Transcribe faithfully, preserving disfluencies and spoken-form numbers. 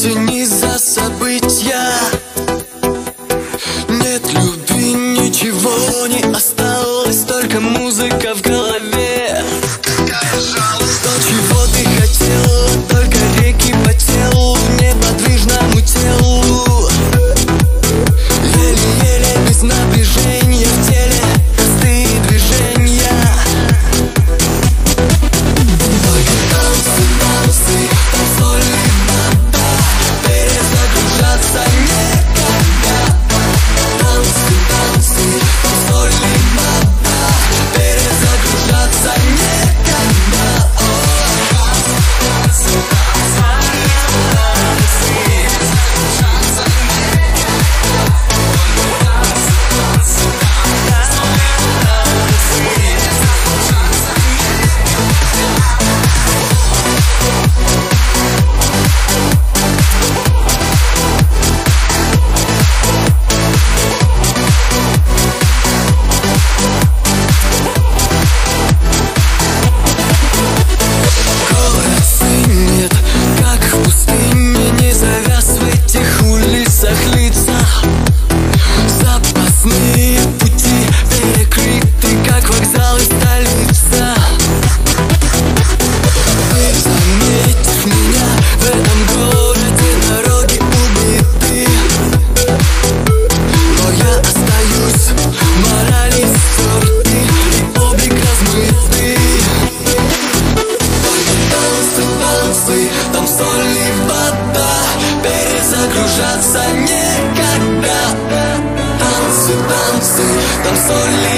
тяни за события. Нет любви, ничего не осталось, только музыка в голове. То, чего ты хотел, только реки по телу, неподвижному телу. Еле-еле без напряжения в теле, простые движения. Только танцы, танцы, танцольный надо, перезагружаться некогда. Танцы, танцы, танцольный надо, перезагружаться некогда. Запасные пути перекрыты, как вокзалы, столица. Ты заметишь меня в этом городе, дороги убиты, но я остаюсь, морали стерты и облик размытый. Танцы, танцы, там соль и вода, перезагружаться некогда. Танцы, танцы, там соль